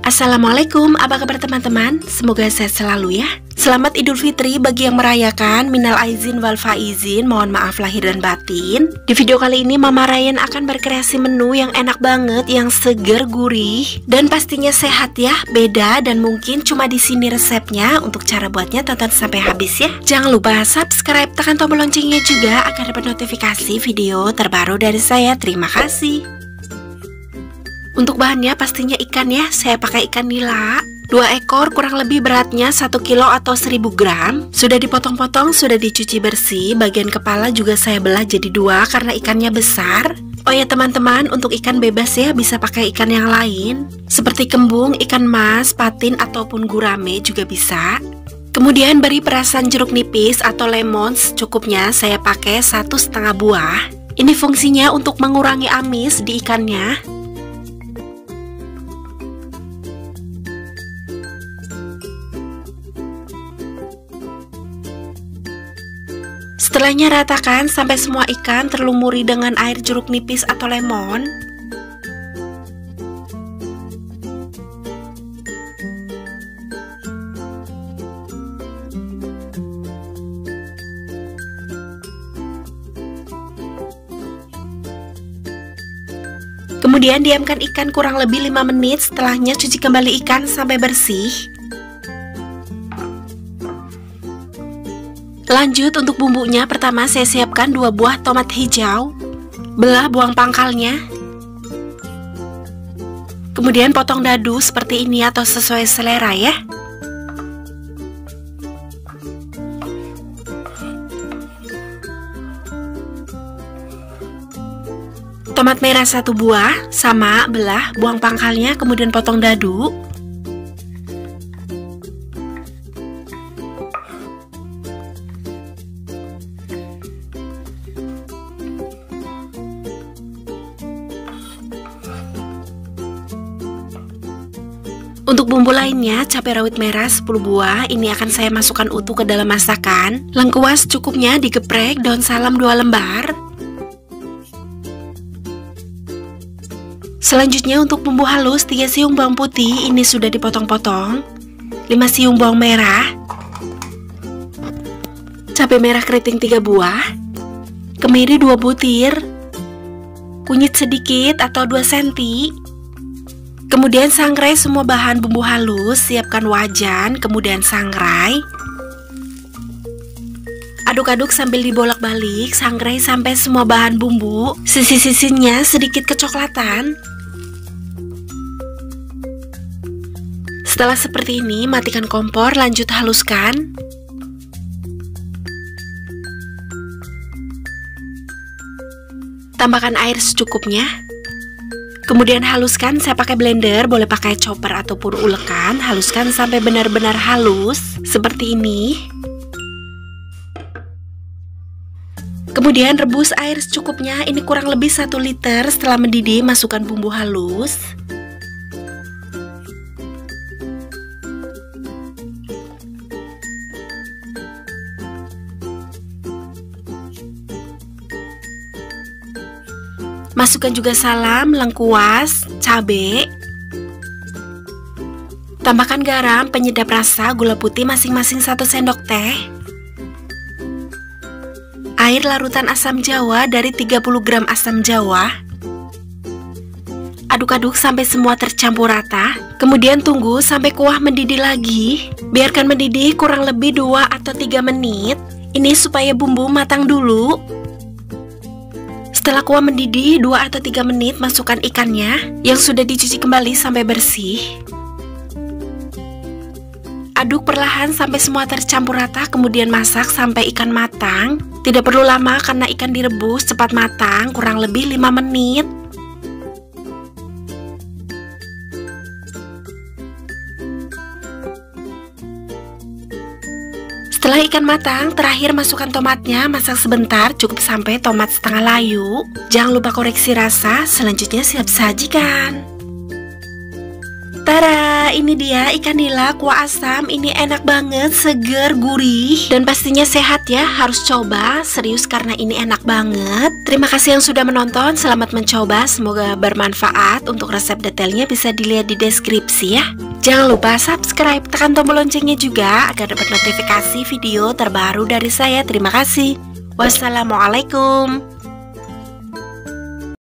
Assalamualaikum, apa kabar teman-teman? Semoga sehat selalu ya. Selamat Idul Fitri bagi yang merayakan. Minal aizin wal faizin, mohon maaf lahir dan batin. Di video kali ini Mama Ryan akan berkreasi menu yang enak banget, yang seger, gurih, dan pastinya sehat ya. Beda dan mungkin cuma di sini resepnya. Untuk cara buatnya tonton sampai habis ya. Jangan lupa subscribe, tekan tombol loncengnya juga agar dapat notifikasi video terbaru dari saya. Terima kasih. Untuk bahannya pastinya ikan ya, saya pakai ikan nila 2 ekor, kurang lebih beratnya 1 kilo atau 1000 gram. Sudah dipotong-potong, sudah dicuci bersih. Bagian kepala juga saya belah jadi 2 karena ikannya besar. Oh ya teman-teman, untuk ikan bebas ya, bisa pakai ikan yang lain seperti kembung, ikan mas, patin, ataupun gurame juga bisa. Kemudian beri perasan jeruk nipis atau lemon secukupnya, saya pakai 1,5 buah. Ini fungsinya untuk mengurangi amis di ikannya. Setelahnya ratakan sampai semua ikan terlumuri dengan air jeruk nipis atau lemon. Kemudian diamkan ikan kurang lebih 5 menit. Setelahnya cuci kembali ikan sampai bersih. Lanjut untuk bumbunya, pertama saya siapkan 2 buah tomat hijau, belah, buang pangkalnya. Kemudian potong dadu seperti ini atau sesuai selera ya. Tomat merah 1 buah, sama, belah, buang pangkalnya, kemudian potong dadu. Untuk bumbu lainnya, cabai rawit merah 10 buah, ini akan saya masukkan utuh ke dalam masakan. Lengkuas cukupnya digeprek, daun salam 2 lembar. Selanjutnya untuk bumbu halus, 3 siung bawang putih, ini sudah dipotong-potong, 5 siung bawang merah, cabai merah keriting 3 buah, kemiri 2 butir, kunyit sedikit atau 2 cm. Kemudian sangrai semua bahan bumbu halus, siapkan wajan, kemudian sangrai. Aduk-aduk sambil dibolak-balik, sangrai sampai semua bahan bumbu, sisi-sisinya sedikit kecoklatan. Setelah seperti ini, matikan kompor, lanjut haluskan. Tambahkan air secukupnya. Kemudian haluskan, saya pakai blender, boleh pakai chopper ataupun ulekan. Haluskan sampai benar-benar halus, seperti ini. Kemudian rebus air secukupnya, ini kurang lebih 1 liter. Setelah mendidih, masukkan bumbu halus. Masukkan juga salam, lengkuas, cabai. Tambahkan garam, penyedap rasa, gula putih masing-masing 1 sendok teh. Air larutan asam jawa dari 30 gram asam jawa. Aduk-aduk sampai semua tercampur rata. Kemudian tunggu sampai kuah mendidih lagi. Biarkan mendidih kurang lebih 2 atau 3 menit. Ini supaya bumbu matang dulu. Setelah kuah mendidih 2 atau 3 menit, masukkan ikannya yang sudah dicuci kembali sampai bersih. Aduk perlahan sampai semua tercampur rata, kemudian masak sampai ikan matang. Tidak perlu lama karena ikan direbus cepat matang, kurang lebih 5 menit. Setelah ikan matang, terakhir masukkan tomatnya, masak sebentar, cukup sampai tomat setengah layu. Jangan lupa koreksi rasa, selanjutnya siap sajikan. Tara, ini dia ikan nila kuah asam. Ini enak banget, seger, gurih, dan pastinya sehat ya. Harus coba, serius karena ini enak banget. Terima kasih yang sudah menonton, selamat mencoba. Semoga bermanfaat. Untuk resep detailnya bisa dilihat di deskripsi ya. Jangan lupa subscribe, tekan tombol loncengnya juga agar dapat notifikasi video terbaru dari saya. Terima kasih. Wassalamualaikum.